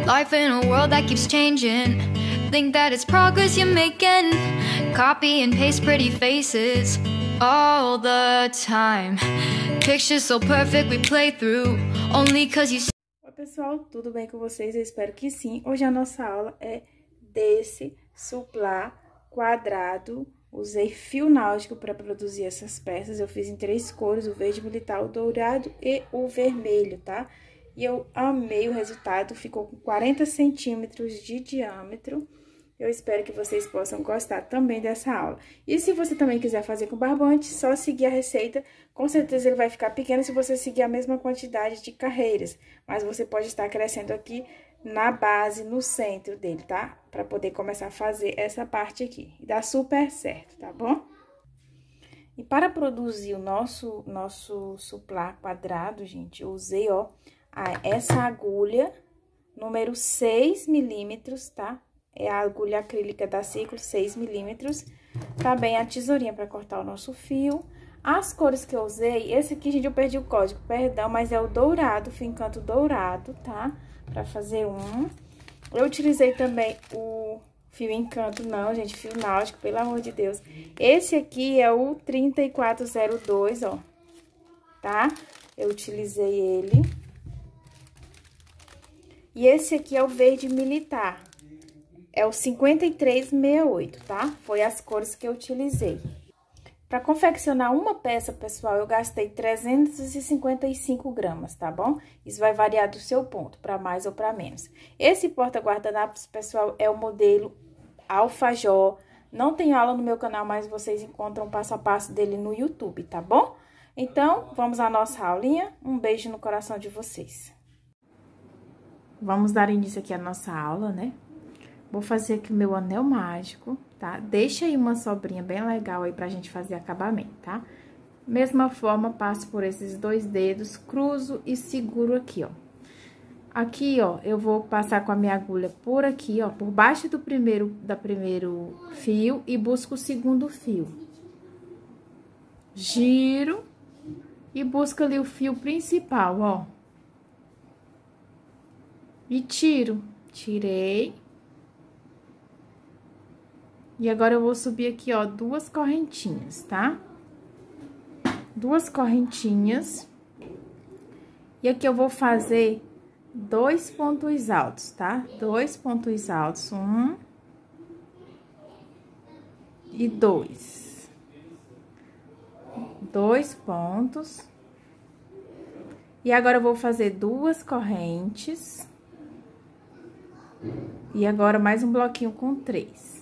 Life in a world that keeps changing. Think that it's progress you're making. Copy and paste pretty faces all the time. Pictures so perfect we play through only cause you. Oi pessoal, tudo bem com vocês? Eu espero que sim. Hoje a nossa aula é desse suplá quadrado. Usei fio náutico para produzir essas peças. Eu fiz em 3 cores, o verde militar, o dourado e o vermelho, tá? E eu amei o resultado, ficou com 40 centímetros de diâmetro. Eu espero que vocês possam gostar também dessa aula. E se você também quiser fazer com barbante, só seguir a receita. Com certeza ele vai ficar pequeno se você seguir a mesma quantidade de carreiras. Mas você pode estar crescendo aqui na base, no centro dele, tá? Para poder começar a fazer essa parte aqui. E dá super certo, tá bom? E para produzir o nosso suplá quadrado, gente, eu usei, ó, essa agulha número 6 milímetros, tá? É a agulha acrílica da Ciclo, 6 milímetros. Também a tesourinha para cortar o nosso fio. As cores que eu usei, esse aqui, gente, eu perdi o código, perdão, mas é o dourado, fio encanto dourado, tá? Para fazer um. Eu utilizei também o fio encanto, não, gente, fio náutico, pelo amor de Deus. Esse aqui é o 3402, ó, tá? Eu utilizei ele. E esse aqui é o verde militar. É o 5368, tá? Foi as cores que eu utilizei. Para confeccionar uma peça, pessoal, eu gastei 355 gramas, tá bom? Isso vai variar do seu ponto, para mais ou para menos. Esse porta-guardanapos, pessoal, é o modelo alfajor. Não tem aula no meu canal, mas vocês encontram passo a passo dele no YouTube, tá bom? Então, vamos à nossa aulinha. Um beijo no coração de vocês. Vamos dar início aqui à nossa aula, né? Vou fazer aqui o meu anel mágico, tá? Deixa aí uma sobrinha bem legal aí pra gente fazer acabamento, tá? Mesma forma, passo por esses 2 dedos, cruzo e seguro aqui, ó. Aqui, ó, eu vou passar com a minha agulha por aqui, ó, por baixo do primeiro fio e busco o segundo fio. Giro e busco ali o fio principal, ó. E tiro. Tirei. E agora, eu vou subir aqui, ó, 2 correntinhas, tá? 2 correntinhas. E aqui eu vou fazer 2 pontos altos, tá? 2 pontos altos, 1 e 2. 2 pontos. E agora, eu vou fazer 2 correntes. E agora, mais um bloquinho com 3.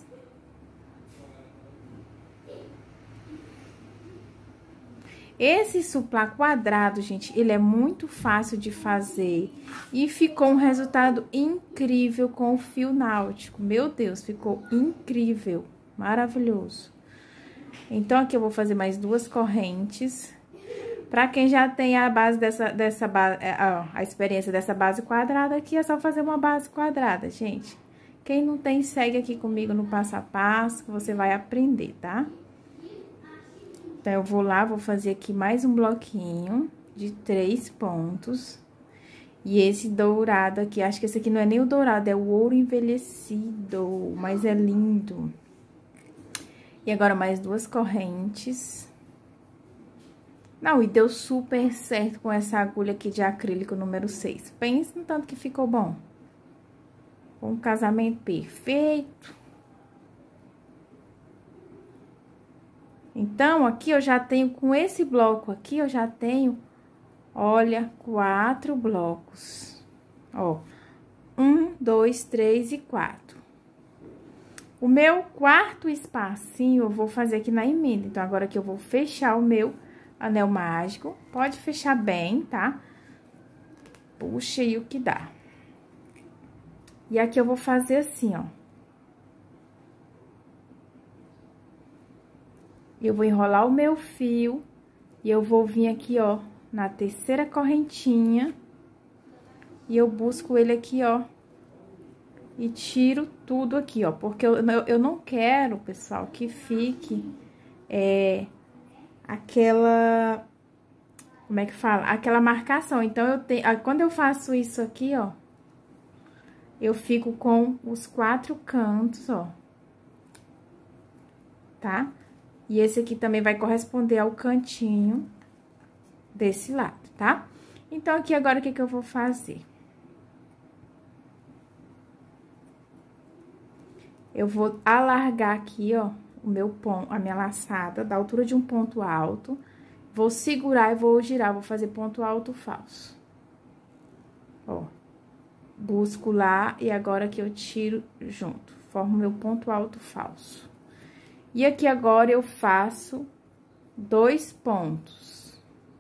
Esse suplá quadrado, gente, ele é muito fácil de fazer e ficou um resultado incrível com o fio náutico. Meu Deus, ficou incrível, maravilhoso. Então, aqui eu vou fazer mais 2 correntes. Pra quem já tem a base a experiência dessa base quadrada aqui, é só fazer uma base quadrada, gente. Quem não tem, segue aqui comigo no passo a passo, que você vai aprender, tá? Então, eu vou lá, vou fazer aqui mais um bloquinho de 3 pontos. E esse dourado aqui, acho que esse aqui não é nem o dourado, é o ouro envelhecido, mas é lindo. E agora, mais 2 correntes. Não, e deu super certo com essa agulha aqui de acrílico número 6. Pensa no tanto que ficou bom. Um casamento perfeito. Então, aqui eu já tenho, com esse bloco aqui, eu já tenho, olha, 4 blocos. Ó, 1, 2, 3 e 4. O meu 4º espacinho eu vou fazer aqui na emenda. Então, agora aqui eu vou fechar o meu anel mágico. Pode fechar bem, tá? Puxa aí o que dá. E aqui eu vou fazer assim, ó. Eu vou enrolar o meu fio e eu vou vir aqui, ó, na 3ª correntinha. E eu busco ele aqui, ó. E tiro tudo aqui, ó. Porque eu não quero, pessoal, que fique aquela... Como é que fala? Aquela marcação. Então, quando eu faço isso aqui, ó, eu fico com os 4 cantos, ó. Tá? E esse aqui também vai corresponder ao cantinho desse lado, tá? Então, aqui agora, o que que eu vou fazer? Eu vou alargar aqui, ó, o meu ponto, a minha laçada, da altura de um ponto alto. Vou segurar e vou girar, vou fazer ponto alto falso. Ó. Busco lá e agora que eu tiro junto, formo meu ponto alto falso. E aqui agora eu faço 2 pontos.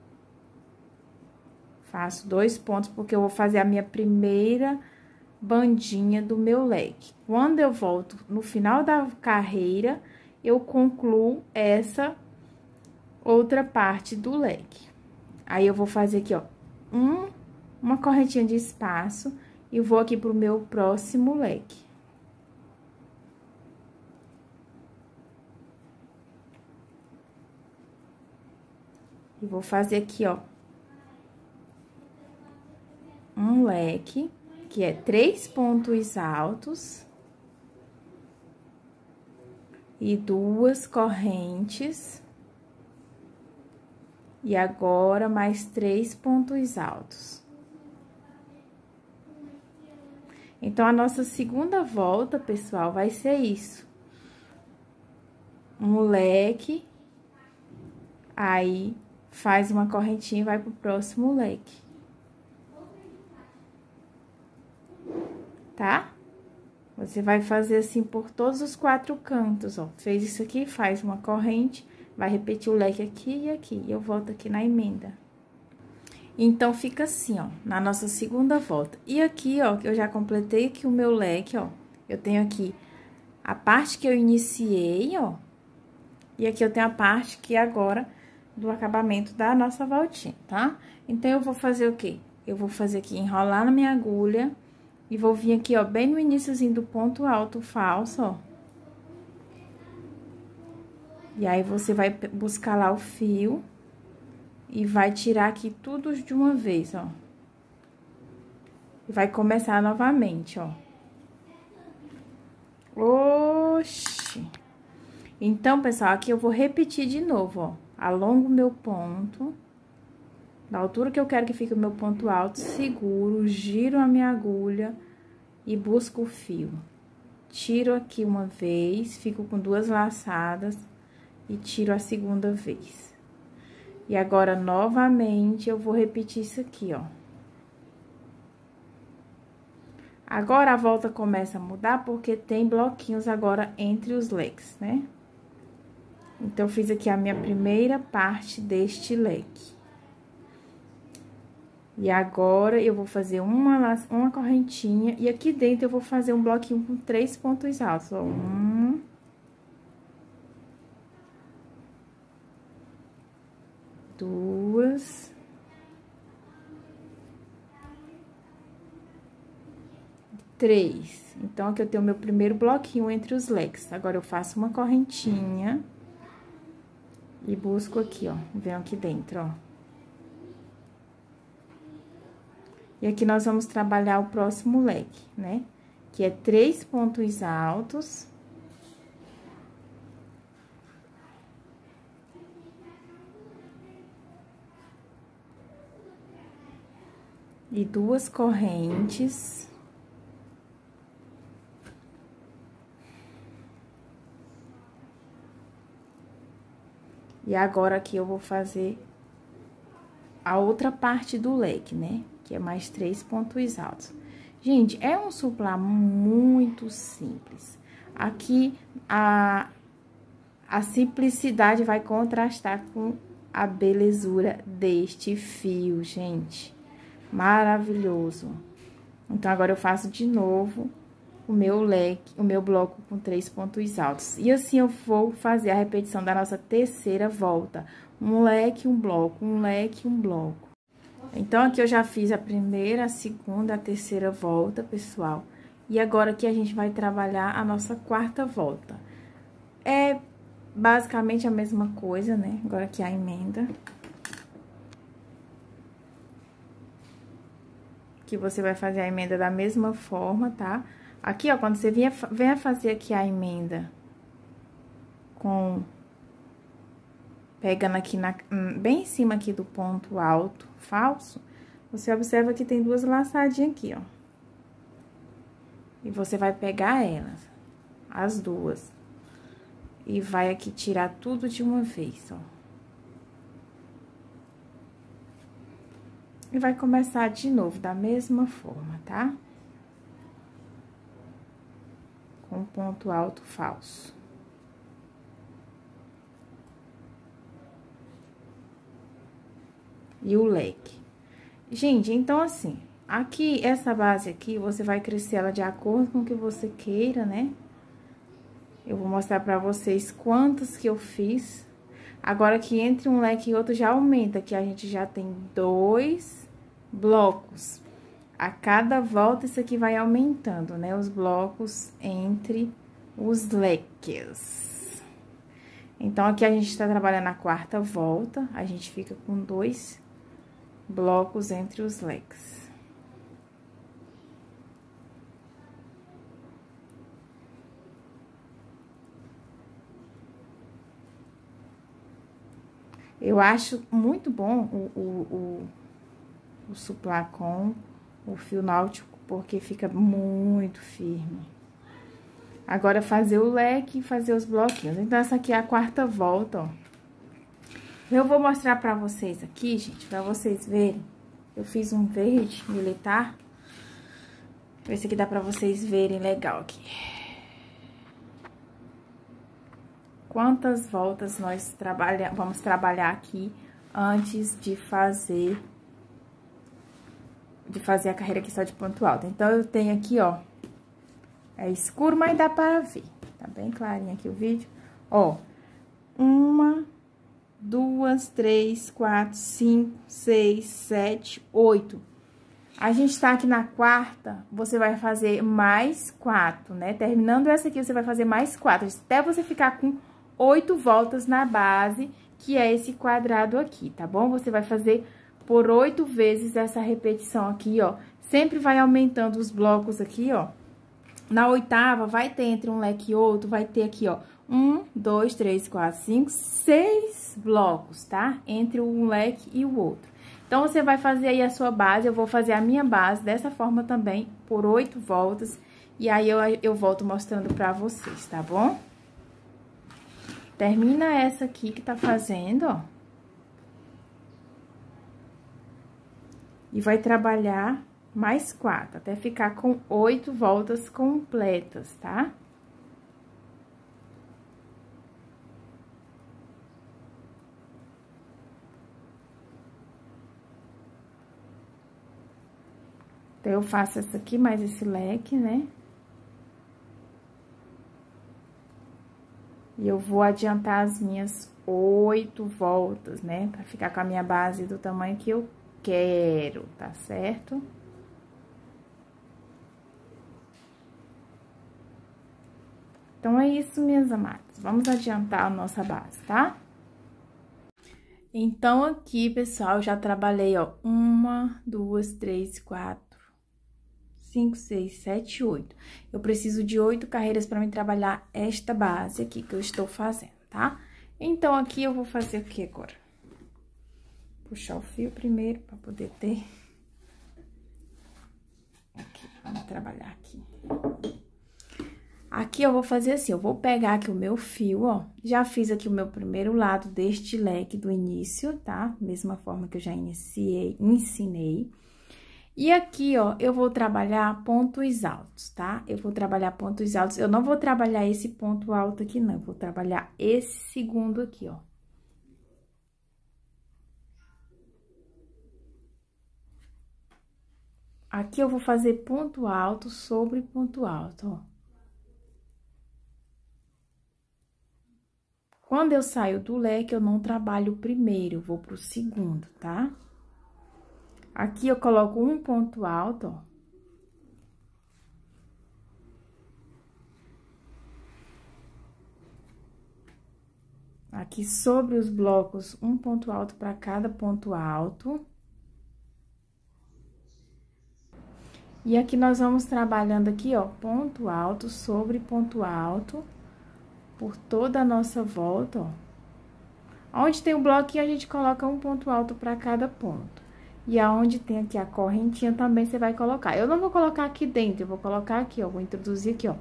Faço 2 pontos porque eu vou fazer a minha primeira bandinha do meu leque. Quando eu volto no final da carreira, eu concluo essa outra parte do leque. Aí, eu vou fazer aqui, ó, uma correntinha de espaço e vou aqui pro meu próximo leque. E vou fazer aqui, ó, um leque, que é 3 pontos altos e 2 correntes. E agora, mais 3 pontos altos. Então, a nossa segunda volta, pessoal, vai ser isso. Um leque, aí, faz uma correntinha e vai pro próximo leque. Tá? Você vai fazer assim por todos os 4 cantos, ó. Fez isso aqui, faz uma corrente, vai repetir o leque aqui e aqui. E eu volto aqui na emenda. Então, fica assim, ó, na nossa segunda volta. E aqui, ó, eu já completei aqui o meu leque, ó. Eu tenho aqui a parte que eu iniciei, ó. E aqui eu tenho a parte que agora do acabamento da nossa voltinha, tá? Então, eu vou fazer o quê? Eu vou fazer aqui, enrolar na minha agulha e vou vir aqui, ó, bem no iniciozinho do ponto alto falso, ó. E aí, você vai buscar lá o fio e vai tirar aqui tudo de uma vez, ó. E vai começar novamente, ó. Oxi! Então, pessoal, aqui eu vou repetir de novo, ó. Alongo o meu ponto, da altura que eu quero que fique o meu ponto alto, seguro, giro a minha agulha e busco o fio. Tiro aqui uma vez, fico com 2 laçadas e tiro a segunda vez. E agora, novamente, eu vou repetir isso aqui, ó. Agora, a volta começa a mudar porque tem bloquinhos agora entre os leques, né? Então, eu fiz aqui a minha primeira parte deste leque. E agora, eu vou fazer uma correntinha e aqui dentro eu vou fazer um bloquinho com 3 pontos altos, ó. 1... 2... 3. Então, aqui eu tenho o meu primeiro bloquinho entre os leques. Agora, eu faço uma correntinha e busco aqui, ó. Venho aqui dentro, ó. E aqui nós vamos trabalhar o próximo leque, né? Que é 3 pontos altos. E 2 correntes. E agora, aqui, eu vou fazer a outra parte do leque, né? Que é mais 3 pontos altos. Gente, é um suplá muito simples. Aqui, a simplicidade vai contrastar com a belezura deste fio, gente. Maravilhoso. Então, agora eu faço de novo o meu leque, o meu bloco com 3 pontos altos. E assim, eu vou fazer a repetição da nossa terceira volta. Um leque, um bloco, um leque, um bloco. Então, aqui eu já fiz a primeira, a segunda, a terceira volta, pessoal. E agora aqui a gente vai trabalhar a nossa quarta volta. É basicamente a mesma coisa, né? Agora aqui a emenda. que você vai fazer a emenda da mesma forma, tá? Aqui, ó, quando você venha fazer aqui a emenda pegando aqui bem em cima aqui do ponto alto falso, você observa que tem duas laçadinhas aqui, ó. E você vai pegar elas, as duas, e vai aqui tirar tudo de uma vez, ó. E vai começar de novo, da mesma forma, tá? Com ponto alto falso. E o leque. Gente, então, assim, aqui, essa base aqui, você vai crescer ela de acordo com o que você queira, né? Eu vou mostrar pra vocês quantas que eu fiz. Agora, que entre um leque e outro já aumenta, que a gente já tem 2 blocos. A cada volta, isso aqui vai aumentando, né? Os blocos entre os leques. Então, aqui a gente tá trabalhando a 4ª volta, a gente fica com 2 blocos entre os leques. Eu acho muito bom o suplá com o fio náutico, porque fica muito firme. Agora, fazer o leque e fazer os bloquinhos. Então, essa aqui é a 4ª volta, ó. Eu vou mostrar pra vocês aqui, gente, pra vocês verem. Eu fiz um verde militar. Ver se aqui dá pra vocês verem legal aqui. Quantas voltas nós vamos trabalhar aqui antes de fazer a carreira aqui só de ponto alto. Então, eu tenho aqui, ó, é escuro, mas dá para ver. Tá bem clarinho aqui o vídeo. Ó, 1, 2, 3, 4, 5, 6, 7, 8. A gente tá aqui na 4ª, você vai fazer mais 4, né? Terminando essa aqui, você vai fazer mais 4, até você ficar com 8 voltas na base, que é esse quadrado aqui, tá bom? Você vai fazer por 8 vezes essa repetição aqui, ó. Sempre vai aumentando os blocos aqui, ó. Na 8ª, vai ter entre um leque e outro, vai ter aqui, ó, 1, 2, 3, 4, 5, 6 blocos, tá? Entre um leque e o outro. Então, você vai fazer aí a sua base, eu vou fazer a minha base dessa forma também, por 8 voltas, e aí eu volto mostrando pra vocês, tá bom? Termina essa aqui que tá fazendo, ó. E vai trabalhar mais 4, até ficar com 8 voltas completas, tá? Então, eu faço essa aqui, mais esse leque, né? E eu vou adiantar as minhas 8 voltas, né? Pra ficar com a minha base do tamanho que eu quero, tá certo? Então, é isso, minhas amadas. Vamos adiantar a nossa base, tá? Então, aqui, pessoal, já trabalhei, ó, 1, 2, 3, 4, 5, 6, 7, 8. Eu preciso de 8 carreiras para me trabalhar esta base aqui que eu estou fazendo, tá? Então, aqui eu vou fazer o que agora? Puxar o fio primeiro para poder ter. Aqui, vamos trabalhar aqui. Aqui eu vou fazer assim, eu vou pegar aqui o meu fio, ó. Já fiz aqui o meu primeiro lado deste leque do início, tá? Mesma forma que eu já ensinei. E aqui, ó, eu vou trabalhar pontos altos, tá? Eu vou trabalhar pontos altos. Eu não vou trabalhar esse ponto alto aqui, não. Eu vou trabalhar esse segundo aqui, ó. Aqui eu vou fazer ponto alto sobre ponto alto, ó. Quando eu saio do leque, eu não trabalho o primeiro, eu vou pro segundo, tá? Aqui eu coloco um ponto alto, ó. Aqui sobre os blocos, um ponto alto para cada ponto alto. E aqui nós vamos trabalhando aqui, ó, ponto alto sobre ponto alto, por toda a nossa volta, ó. Onde tem o bloquinho, a gente coloca um ponto alto para cada ponto. E aonde tem aqui a correntinha também você vai colocar. Eu não vou colocar aqui dentro, eu vou colocar aqui, ó, vou introduzir aqui, ó.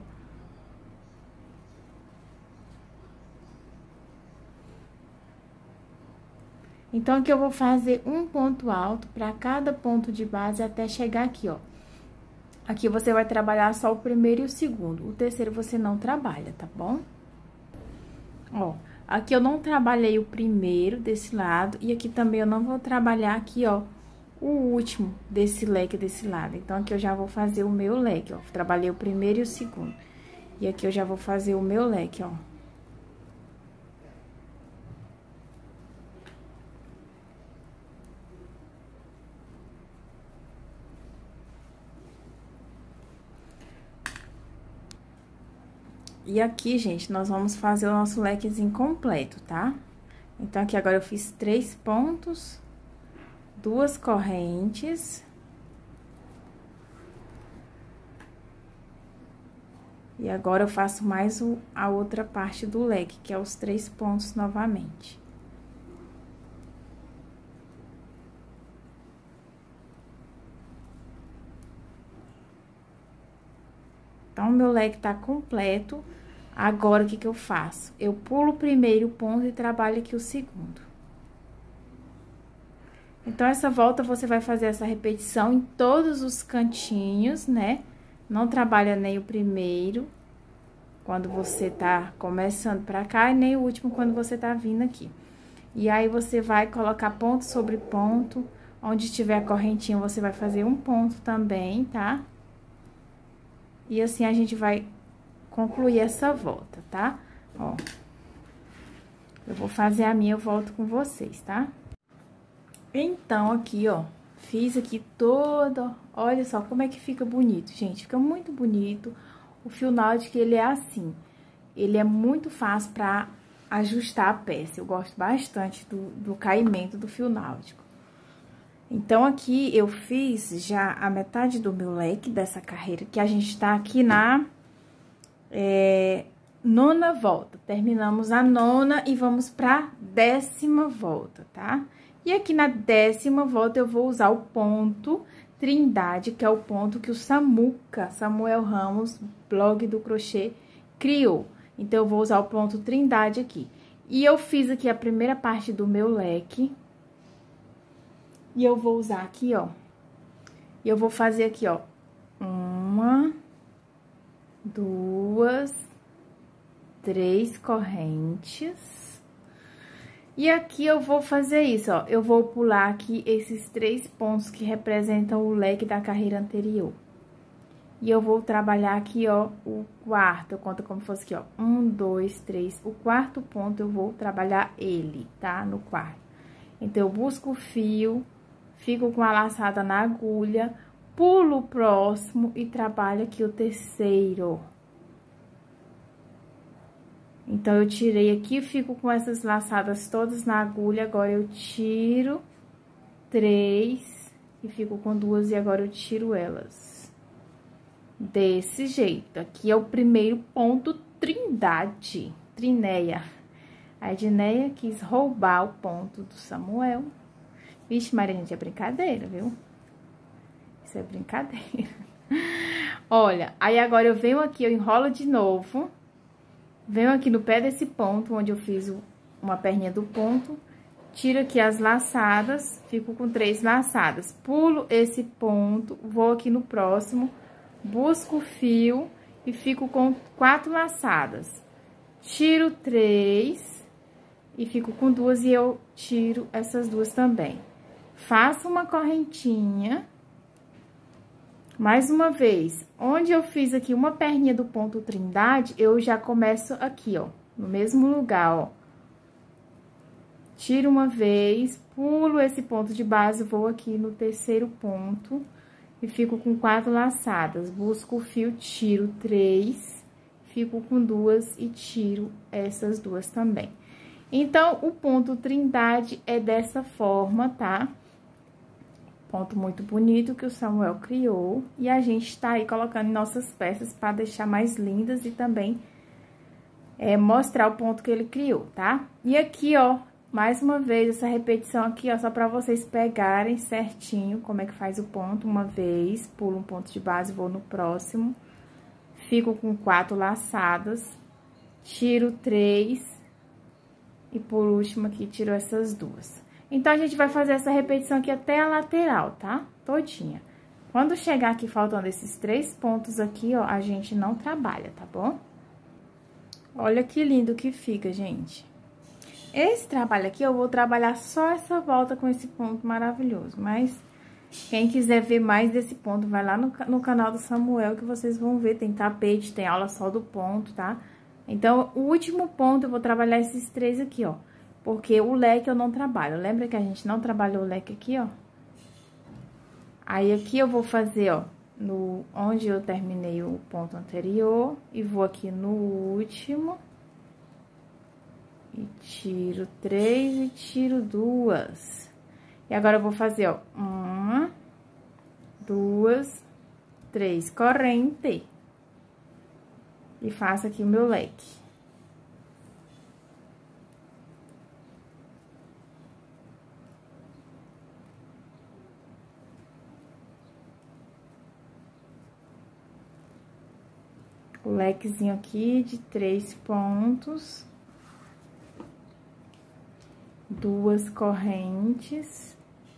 Então, aqui eu vou fazer um ponto alto para cada ponto de base até chegar aqui, ó. Aqui você vai trabalhar só o primeiro e o segundo. O terceiro você não trabalha, tá bom? Ó, aqui eu não trabalhei o primeiro desse lado e aqui também eu não vou trabalhar aqui, ó, o último desse leque desse lado. Então, aqui eu já vou fazer o meu leque, ó. Trabalhei o primeiro e o segundo. E aqui eu já vou fazer o meu leque, ó. E aqui, gente, nós vamos fazer o nosso lequezinho completo, tá? Então, aqui agora eu fiz 3 pontos, 2 correntes. E agora eu faço mais a outra parte do leque, que é os 3 pontos novamente. Então, o meu leque tá completo. Agora, o que que eu faço? Eu pulo o primeiro ponto e trabalho aqui o segundo. Então, essa volta, você vai fazer essa repetição em todos os cantinhos, né? Não trabalha nem o primeiro, quando você tá começando pra cá, e nem o último, quando você tá vindo aqui. E aí, você vai colocar ponto sobre ponto. Onde tiver a correntinha, você vai fazer um ponto também, tá? E assim, a gente vai concluir essa volta, tá? Ó, eu vou fazer a minha, eu volto com vocês, tá? Então, aqui, ó, fiz aqui toda, olha só como é que fica bonito, gente, fica muito bonito. O fio náutico, ele é assim, ele é muito fácil pra ajustar a peça, eu gosto bastante do caimento do fio náutico. Então, aqui eu fiz já a metade do meu leque dessa carreira, que a gente tá aqui na nona volta. Terminamos a nona e vamos pra 10ª volta, tá? E aqui na 10ª volta eu vou usar o ponto Trindade, que é o ponto que o Samuel Ramos, blog do crochê, criou. Então, eu vou usar o ponto Trindade aqui. E eu fiz aqui a primeira parte do meu leque. E eu vou usar aqui, ó. E eu vou fazer aqui, ó. 1, 2, 3 correntes. E aqui eu vou fazer isso, ó. Eu vou pular aqui esses 3 pontos que representam o leque da carreira anterior. E eu vou trabalhar aqui, ó, o quarto. Eu conto como se fosse aqui, ó. 1, 2, 3. O quarto ponto eu vou trabalhar ele, tá? No quarto. Então, eu busco o fio, fico com a laçada na agulha, pulo o próximo e trabalho aqui o terceiro. Então, eu tirei aqui, fico com essas laçadas todas na agulha, agora eu tiro 3 e fico com 2 e agora eu tiro elas. Desse jeito, aqui é o primeiro ponto Trindade, Trinéia. A Edneia quis roubar o ponto do Samuel. Vixe, Maria, gente, é brincadeira, viu? Isso é brincadeira. Olha, aí agora eu venho aqui, eu enrolo de novo. Venho aqui no pé desse ponto, onde eu fiz uma perninha do ponto. Tiro aqui as laçadas, fico com 3 laçadas. Pulo esse ponto, vou aqui no próximo, busco o fio e fico com 4 laçadas. Tiro 3 e fico com 2 e eu tiro essas 2 também. Faço uma correntinha. Mais uma vez, onde eu fiz aqui uma perninha do ponto Trindade, eu já começo aqui, ó, no mesmo lugar, ó. Tiro uma vez, pulo esse ponto de base, vou aqui no terceiro ponto e fico com 4 laçadas. Busco o fio, tiro 3, fico com 2 e tiro essas 2 também. Então, o ponto Trindade é dessa forma, tá? Ponto muito bonito que o Samuel criou. E a gente tá aí colocando em nossas peças para deixar mais lindas e também mostrar o ponto que ele criou, tá? E aqui, ó, mais uma vez, essa repetição aqui, ó, só pra vocês pegarem certinho como é que faz o ponto. Uma vez, pulo um ponto de base, vou no próximo. Fico com 4 laçadas, tiro 3 e por último aqui tiro essas 2. Então, a gente vai fazer essa repetição aqui até a lateral, tá? Todinha. Quando chegar aqui faltando esses 3 pontos aqui, ó, a gente não trabalha, tá bom? Olha que lindo que fica, gente. Esse trabalho aqui, eu vou trabalhar só essa volta com esse ponto maravilhoso. Mas, quem quiser ver mais desse ponto, vai lá no canal do Samuel, que vocês vão ver. Tem tapete, tem aula só do ponto, tá? Então, o último ponto, eu vou trabalhar esses 3 aqui, ó. Porque o leque eu não trabalho. Lembra que a gente não trabalhou o leque aqui, ó? Aí, aqui eu vou fazer, ó, onde eu terminei o ponto anterior. E vou aqui no último. E tiro 3 e tiro 2. E agora, eu vou fazer, ó, 1, 2, 3, corrente. E faço aqui o meu leque. O lequezinho aqui de 3 pontos. 2 correntes.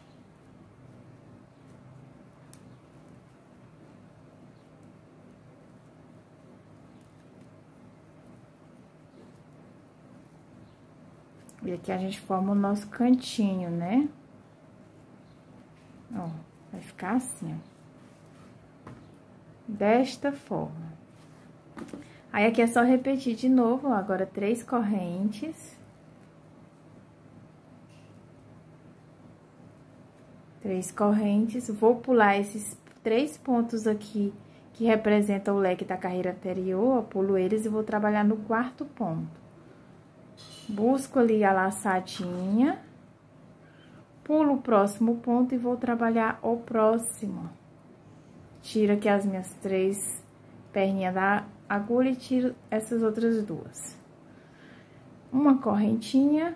E aqui a gente forma o nosso cantinho, né? Ó, vai ficar assim, ó. Desta forma. Aí, aqui é só repetir de novo, ó, agora 3 correntes. 3 correntes, vou pular esses 3 pontos aqui, que representam o leque da carreira anterior, ó, pulo eles e vou trabalhar no 4º ponto. Busco ali a laçadinha, pulo o próximo ponto e vou trabalhar o próximo. Tiro aqui as minhas 3 perninhas da agulha e tiro essas outras 2. Uma correntinha.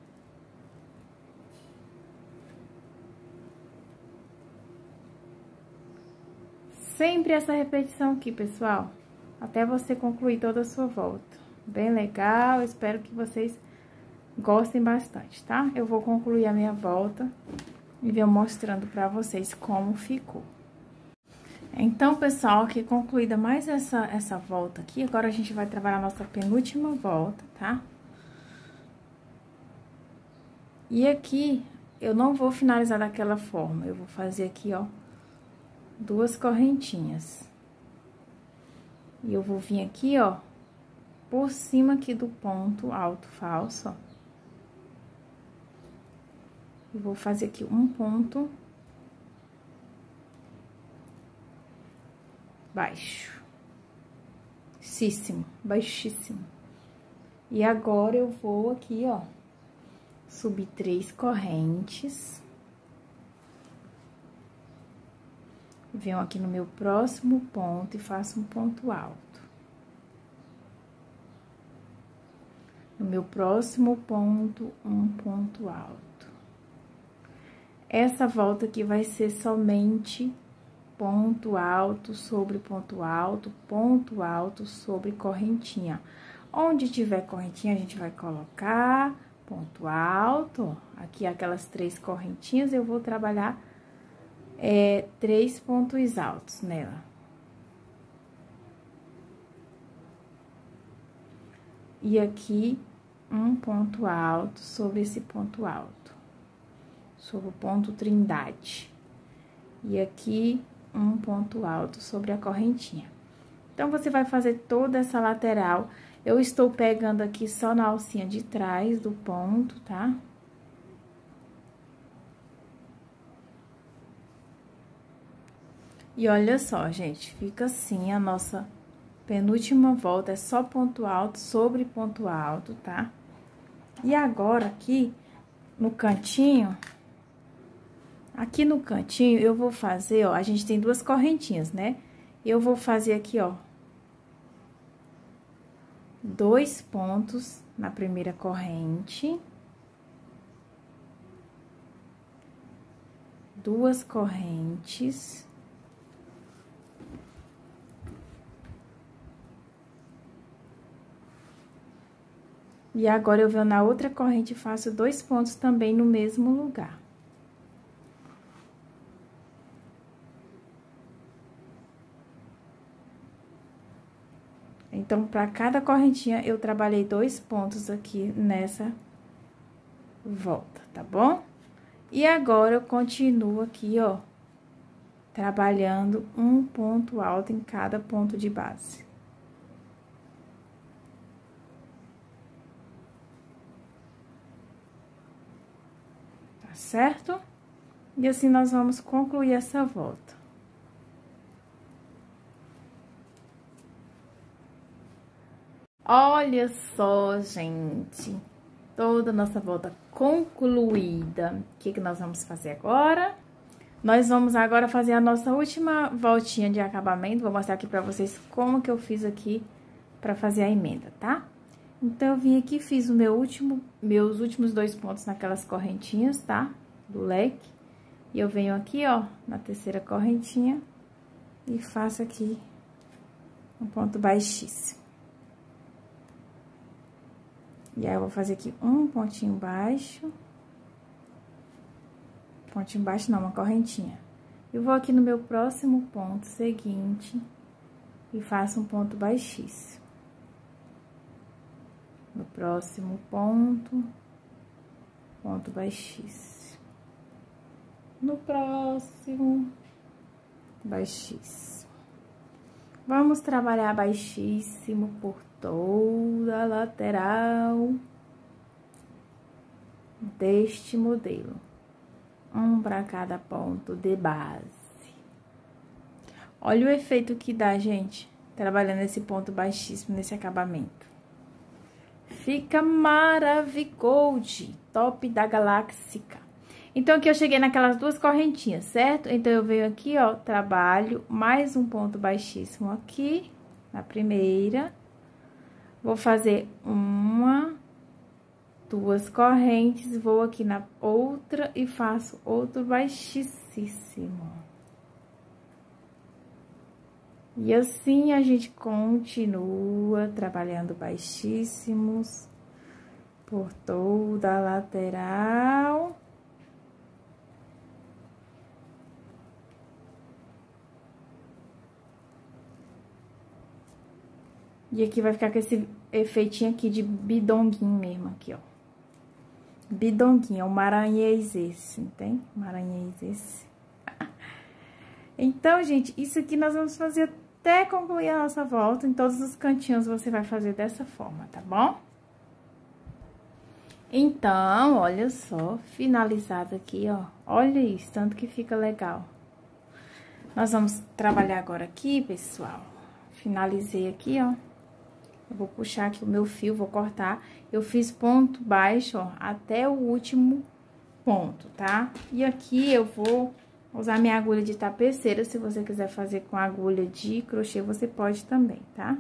Sempre essa repetição aqui, pessoal, até você concluir toda a sua volta. Bem legal, espero que vocês gostem bastante, tá? Eu vou concluir a minha volta e venho mostrando pra vocês como ficou. Então, pessoal, aqui concluída mais essa volta aqui, agora a gente vai trabalhar a nossa penúltima volta, tá? E aqui, eu não vou finalizar daquela forma, eu vou fazer aqui, ó, 2 correntinhas. E eu vou vir aqui, ó, por cima aqui do ponto alto falso, ó. E vou fazer aqui um ponto baixo, baixíssimo. E agora, eu vou aqui, ó, subir 3 correntes. Venho aqui no meu próximo ponto e faço um ponto alto. No meu próximo ponto, um ponto alto. Essa volta aqui vai ser somente ponto alto sobre ponto alto sobre correntinha. Onde tiver correntinha, a gente vai colocar ponto alto. Aqui, aquelas 3 correntinhas, eu vou trabalhar 3 pontos altos nela. E aqui, um ponto alto sobre esse ponto alto, sobre o ponto trindade. E aqui, um ponto alto sobre a correntinha. Então, você vai fazer toda essa lateral. Eu estou pegando aqui só na alcinha de trás do ponto, tá? E olha só, gente, fica assim a nossa penúltima volta, é só ponto alto sobre ponto alto, tá? E agora, aqui, no cantinho, Aqui no cantinho, eu vou fazer, ó, a gente tem duas correntinhas, né? Eu vou fazer aqui, ó, 2 pontos na primeira corrente. 2 correntes. E agora, eu venho na outra corrente e faço 2 pontos também no mesmo lugar. Então, para cada correntinha, eu trabalhei 2 pontos aqui nessa volta, tá bom? E agora, eu continuo aqui, ó, trabalhando um ponto alto em cada ponto de base. Tá certo? E assim, nós vamos concluir essa volta. Olha só, gente, toda a nossa volta concluída. O que nós vamos fazer agora? Nós vamos agora fazer a nossa última voltinha de acabamento. Vou mostrar aqui pra vocês como que eu fiz aqui pra fazer a emenda, tá? Então, eu vim aqui e fiz meus últimos 2 pontos naquelas correntinhas, tá? Do leque. E eu venho aqui, ó, na terceira correntinha e faço aqui um ponto baixíssimo. E aí, eu vou fazer aqui um pontinho baixo. Pontinho baixo não, uma correntinha. Eu vou aqui no meu próximo ponto seguinte e faço um ponto baixíssimo. No próximo ponto, ponto baixíssimo. No próximo, baixíssimo. Vamos trabalhar baixíssimo por toda a lateral deste modelo. Um para cada ponto de base. Olha o efeito que dá, gente, trabalhando esse ponto baixíssimo nesse acabamento. Fica maravilhoso, top da galáxia. Então, aqui eu cheguei naquelas 2 correntinhas, certo? Então, eu venho aqui, ó, trabalho mais um ponto baixíssimo aqui, na primeira. Vou fazer 1, 2 correntes, vou aqui na outra e faço outro baixíssimo. E assim, a gente continua trabalhando baixíssimos por toda a lateral. E aqui vai ficar com esse efeitinho aqui de bidonguinho mesmo, aqui, ó. Bidonguinho, é um maranhês esse, não tem? Maranhês esse. Então, gente, isso aqui nós vamos fazer até concluir a nossa volta. Em todos os cantinhos você vai fazer dessa forma, tá bom? Então, olha só, finalizado aqui, ó. Olha isso, tanto que fica legal. Nós vamos trabalhar agora aqui, pessoal. Finalizei aqui, ó. Eu vou puxar aqui o meu fio, vou cortar. Eu fiz ponto baixo, ó, até o último ponto, tá? E aqui eu vou usar minha agulha de tapeceira. Se você quiser fazer com agulha de crochê, você pode também, tá?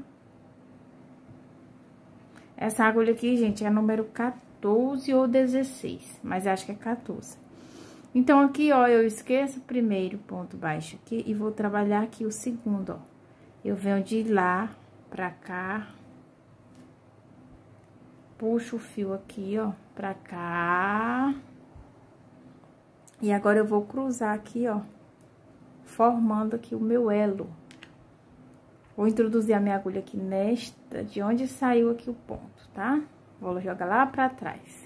Essa agulha aqui, gente, é número 14 ou 16, mas acho que é 14. Então, aqui, ó, eu esqueço o primeiro ponto baixo aqui e vou trabalhar aqui o segundo, ó. Eu venho de lá pra cá, puxo o fio aqui, ó, pra cá. E agora, eu vou cruzar aqui, ó, formando aqui o meu elo. Vou introduzir a minha agulha aqui nesta, de onde saiu aqui o ponto, tá? Vou jogar lá pra trás.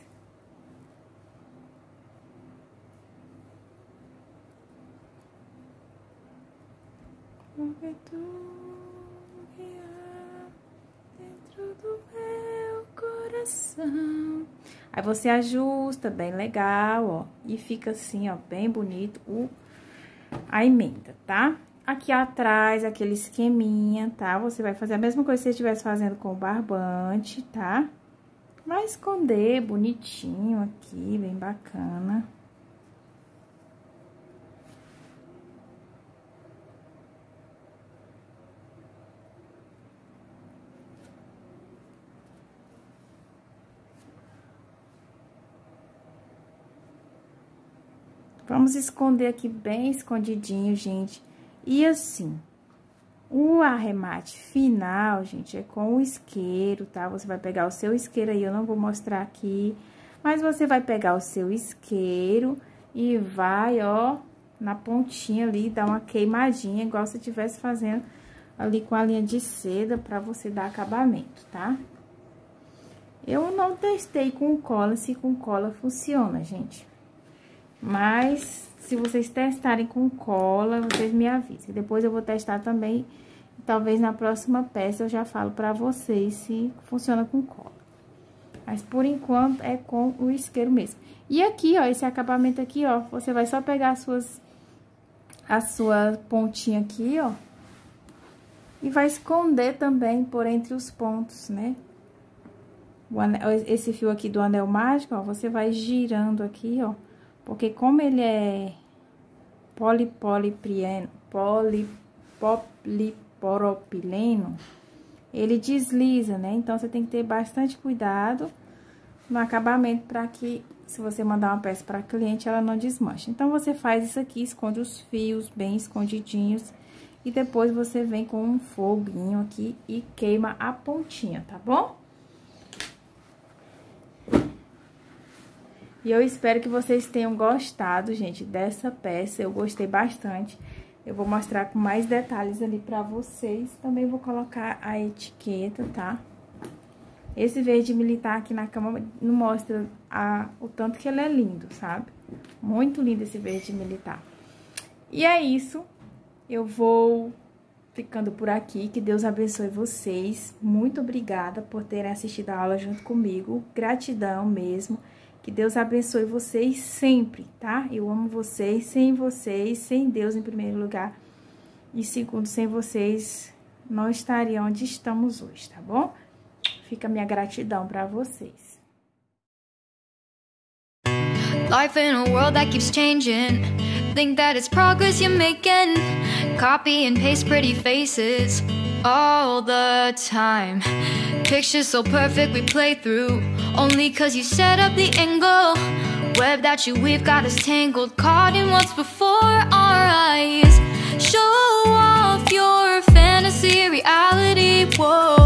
Porque tu guiar dentro do meu coração. Aí, você ajusta bem legal, ó, e fica assim, ó, bem bonito a emenda, tá? Aqui atrás, aquele esqueminha, tá? Você vai fazer a mesma coisa que você estivesse fazendo com o barbante, tá? Vai esconder bonitinho aqui, bem bacana. Vamos esconder aqui bem escondidinho, gente. E assim, o arremate final, gente, é com o isqueiro, tá? Você vai pegar o seu isqueiro aí, eu não vou mostrar aqui, mas você vai pegar o seu isqueiro e vai, ó, na pontinha ali, dar uma queimadinha, igual se estivesse fazendo ali com a linha de seda, pra você dar acabamento, tá? Eu não testei com cola, se com cola funciona, gente. Mas, se vocês testarem com cola, vocês me avisem. Depois eu vou testar também, talvez na próxima peça eu já falo pra vocês se funciona com cola. Mas, por enquanto, é com o isqueiro mesmo. E aqui, ó, esse acabamento aqui, ó, você vai só pegar a sua pontinha aqui, ó. E vai esconder também por entre os pontos, né? Esse fio aqui do anel mágico, ó, você vai girando aqui, ó. Porque como ele é poliporopileno, ele desliza, né? Então, você tem que ter bastante cuidado no acabamento para que, se você mandar uma peça para cliente, ela não desmanche. Então, você faz isso aqui, esconde os fios bem escondidinhos e depois você vem com um foguinho aqui e queima a pontinha, tá bom? E eu espero que vocês tenham gostado, gente, dessa peça. Eu gostei bastante. Eu vou mostrar com mais detalhes ali pra vocês. Também vou colocar a etiqueta, tá? Esse verde militar aqui na cama não mostra o tanto que ele é lindo, sabe? Muito lindo esse verde militar. E é isso. Eu vou ficando por aqui. Que Deus abençoe vocês. Muito obrigada por terem assistido a aula junto comigo. Gratidão mesmo. Que Deus abençoe vocês sempre, tá? Eu amo vocês, sem Deus em primeiro lugar. E segundo, sem vocês, não estaria onde estamos hoje, tá bom? Fica a minha gratidão pra vocês. Life in a world that keeps changing. Think that it's progress you're making. Copy and paste pretty faces all the time. Pictures so perfect we play through, only cause you set up the angle. Web that you weave got us tangled, caught in what's before our eyes. Show off your fantasy reality, whoa.